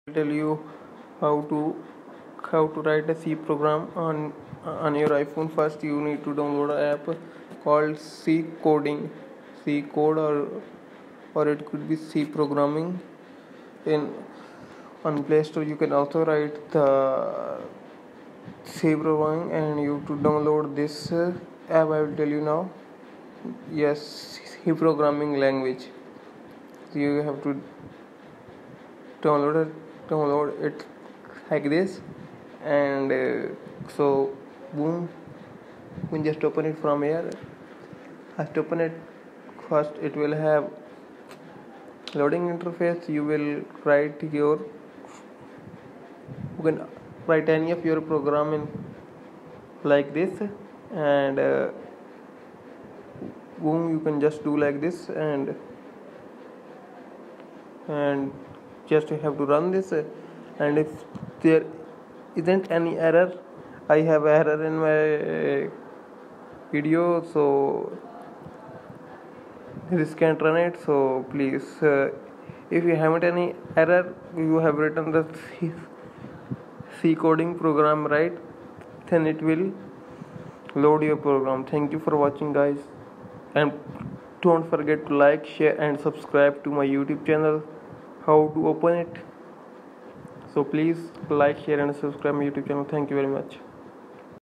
Tell you how to write a C program on your iPhone. First, you need to download an app called C Coding, C Code, or it could be C Programming. In on Play Store, you can also write the C Programming, and you to download this app. I will tell you now. Yes, C Programming language. So you have to download it like this, and so boom, you can just open it from here. Just open it. First it will have loading interface. You can write any of your program in like this, and boom, you can just do like this, and just have to run this, and if there isn't any error, I have error in my video, so this can't run it. So please, if you haven't any error, you have written the C coding program right, then it will load your program. Thank you for watching, guys, and don't forget to like, share and subscribe to my YouTube channel. How to open it? So please like, share and subscribe my YouTube channel. Thank you very much.